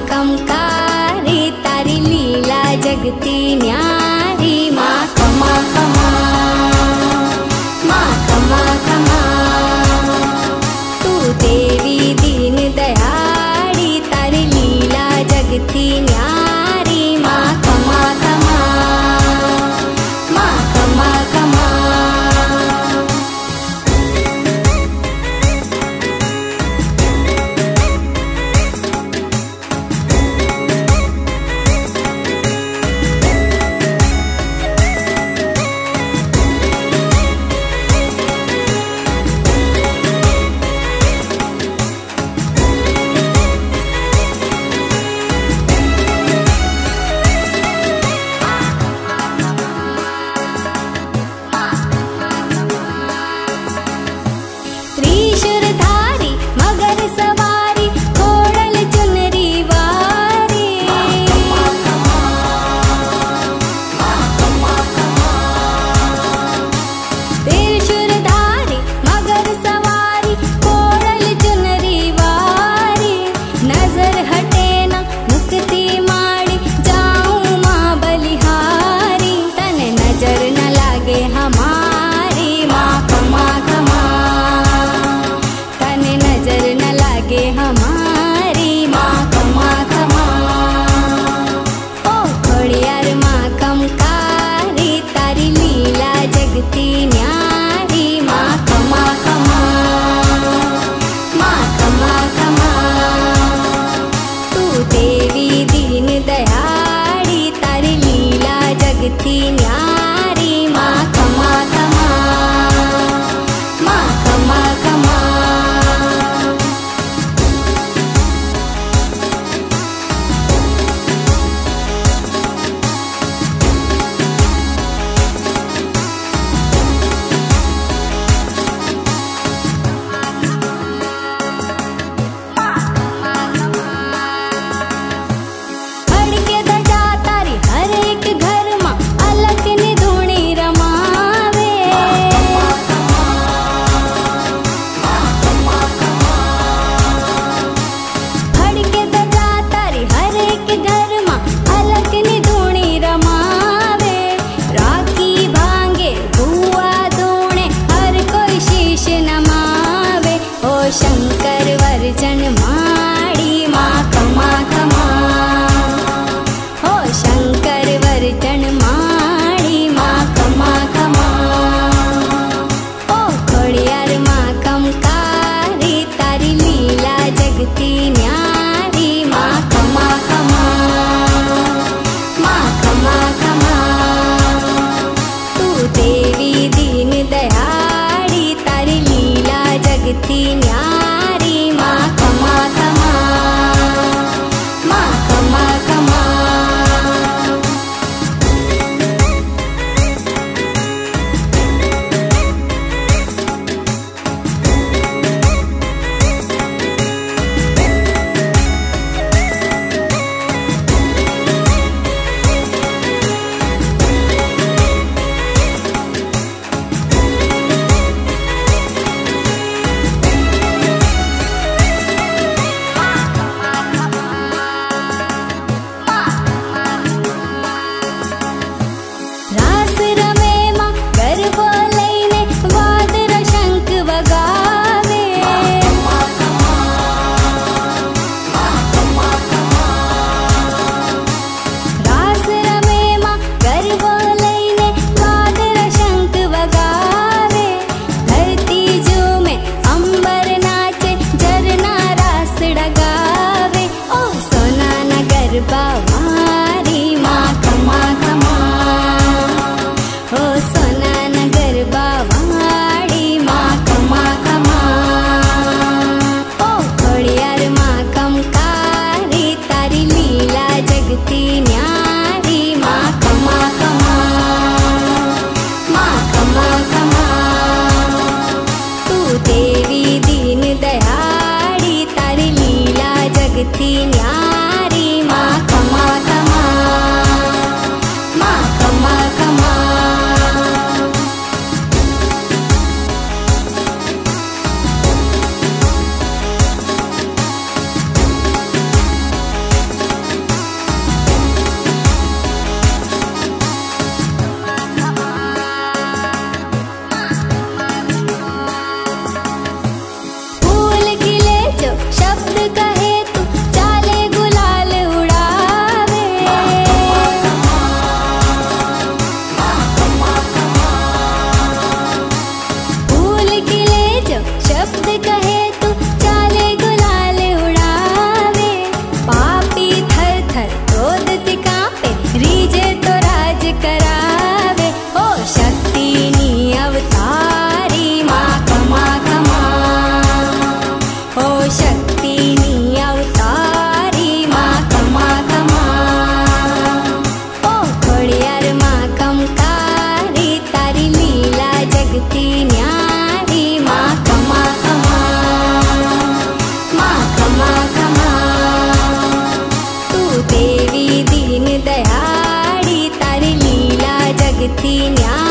कमकारी, तारी लीला जगती न्यारी। माँ कमा कमा, माँ कमा कमा, तू देवी दीन दयाड़ी, तारी लीला जगती न्यारी। माँ कमा कमा, माँ कमा कमा। त्रिशूलधारी मगर सवारी, खोड़ल चुनरी वारी। त्रिशूलधारी मगर सवारी, खोड़ल चुनरी वारी। नजर हटे ना मुक्ति माड़ी, जाऊं माँ बलिहारी, तन नजर न लागे हमारी। माँ कमा कमा, नजर न लागे हमारी। माँ कमा कमा, ओ खोड़ियार माँ कमकारी, तारी लीला जगती न्यारी। माँ कमा कमा, माँ कमा कमा, तू देवी दीन दयाड़ी, तारी लीला जगती न्यारी। माँ कमा कमा, माँ कमा कमा। हर एक घर में जगती न्यारी।